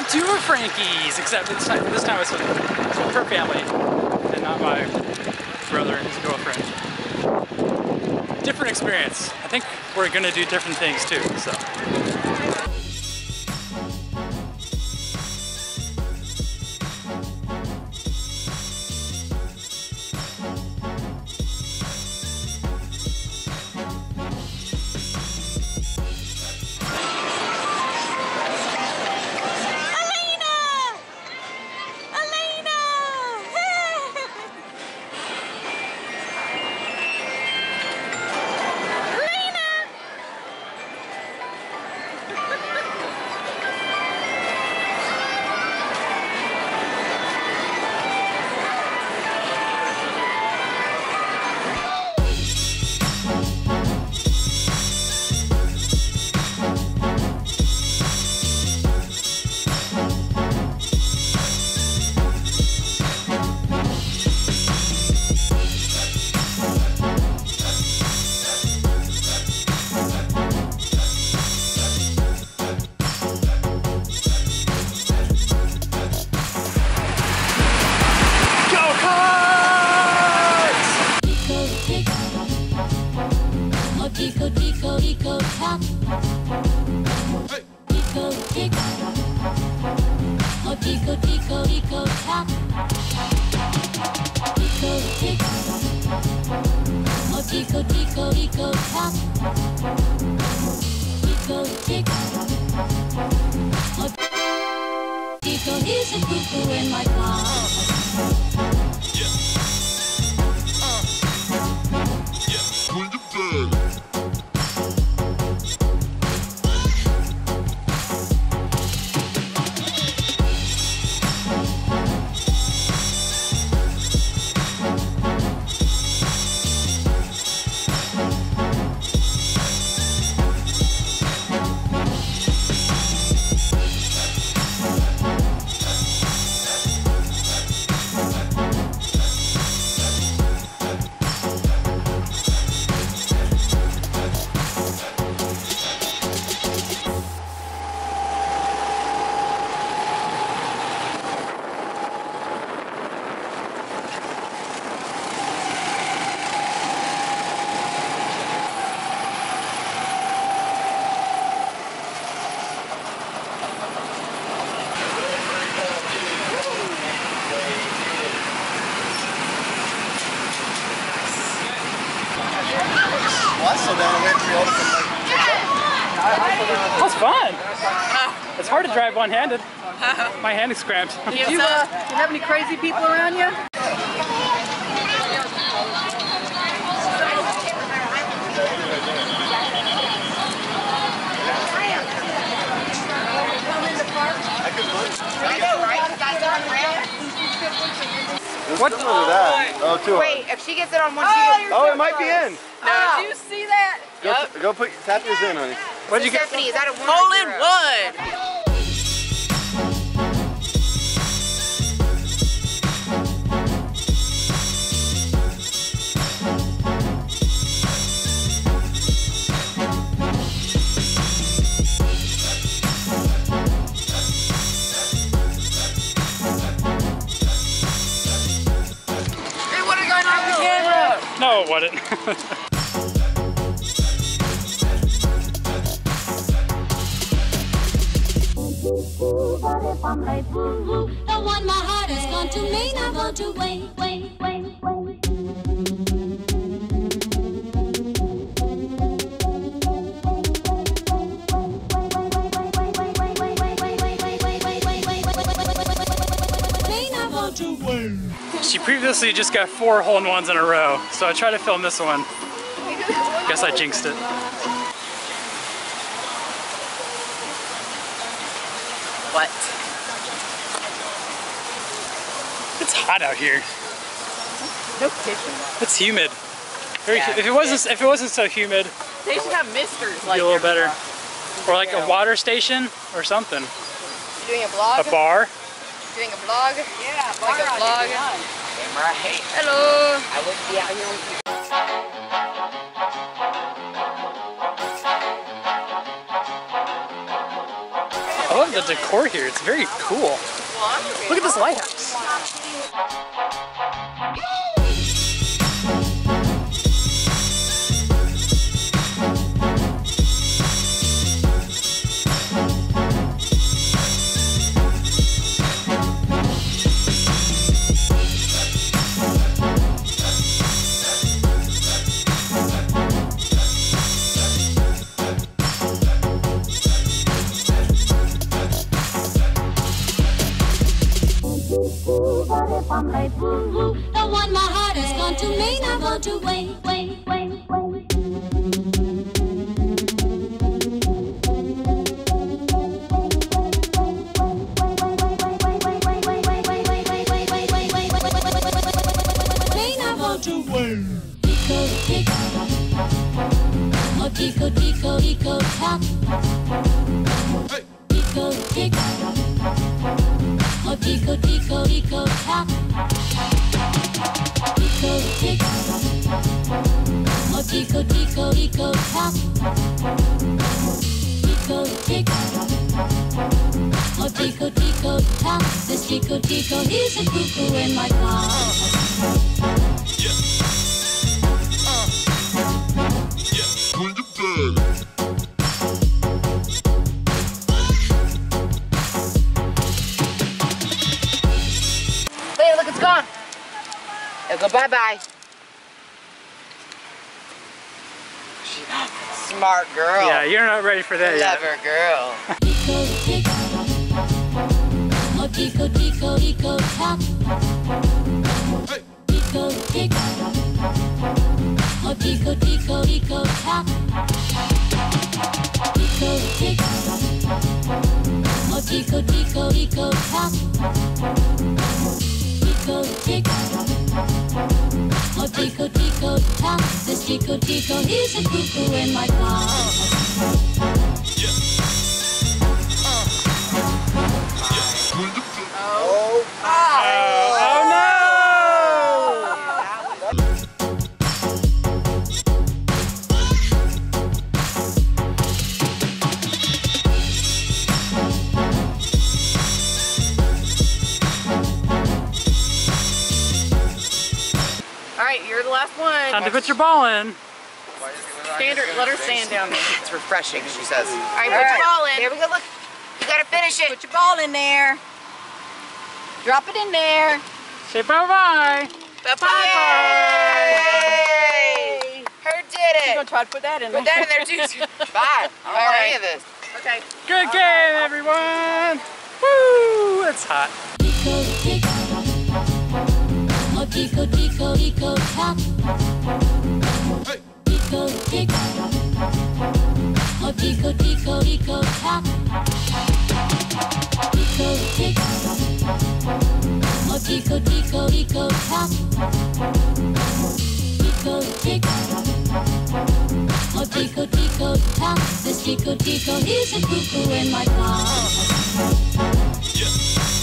two Frankies, except this time it's with her family and not my brother and his girlfriend. Different experience. I think we're gonna do different things too, so. He's a cuckoo in my car. That was fun. It's hard to drive one-handed. My hand is cramped. Do you have any crazy people around you? What was that? Oh, two. Wait, if she gets it on one, oh, it might be in. No, did you see that? Go put tap yours in, honey. What'd you get? Stephanie, is that a one? Hole in one. Hey, what are going on the camera? No, it wasn't. But if I'm late, the one my heart has gone to mean I'm going to wait. She previously just got 4 hole-in-ones in a row, so I tried to film this one. Guess I jinxed it. What? It's hot out here. No kidding. It's humid. If it wasn't so humid, They should have misters it'd like be a little everywhere. better. Or like a water station or something. You doing a vlog? A bar. Doing a vlog? Yeah, Like a vlog? Right. Hello. I wouldn't be out here with you. I love love the decor here. It's very cool. Look at this lighthouse. But if I'm late, woo-woo, the one my heart has gone to Maine, I want to wait. Maine, I want to wait. Tico, tick. Oh, tico, tico, tico, tock. Tico, tick. Oh, tico, tico, tico, tock. Tico, tick. Oh, tico, tico, tico, tock. Tico, tick. Oh, tico, tico, tock. This tico, tico, he's a cuckoo in my car. Hey, look, it's gone. It'll go bye-bye. Smart girl. Yeah, you're not ready for that yet. Clever girl. Tico, tick. Oh, tico, tico, tico, tock. Tico, tick. Oh, tico, tico, tico, tock. Tico, tick. Oh, tico, tico, tico, tock. Tico, tick. Oh, tico, tico, tock. This tico, tico, he's a cuckoo in my car. Oh no! All right, you're the last one. Time to put your ball in. Standard, let her stand down there. It's refreshing, she says. All right, put your ball in. Here we go, look. You gotta finish it. Put your ball in there. Drop it in there. Say bye-bye. Bye-bye. Yay! Her did You're it. gonna try to put that in Put there. that in there too. Bye. I don't want any of this. Okay. Good game, everyone. Woo! It's hot. Tico, tick. Oh, tico, tico, tico, tock. Tico, tick. Oh, tico, tico, tico, tock. Tico, tick. Oh, tico, tico, tico, tock. Tico, tick. Oh, tico, tico, tock. This tico, tico, he's a cuckoo in my car.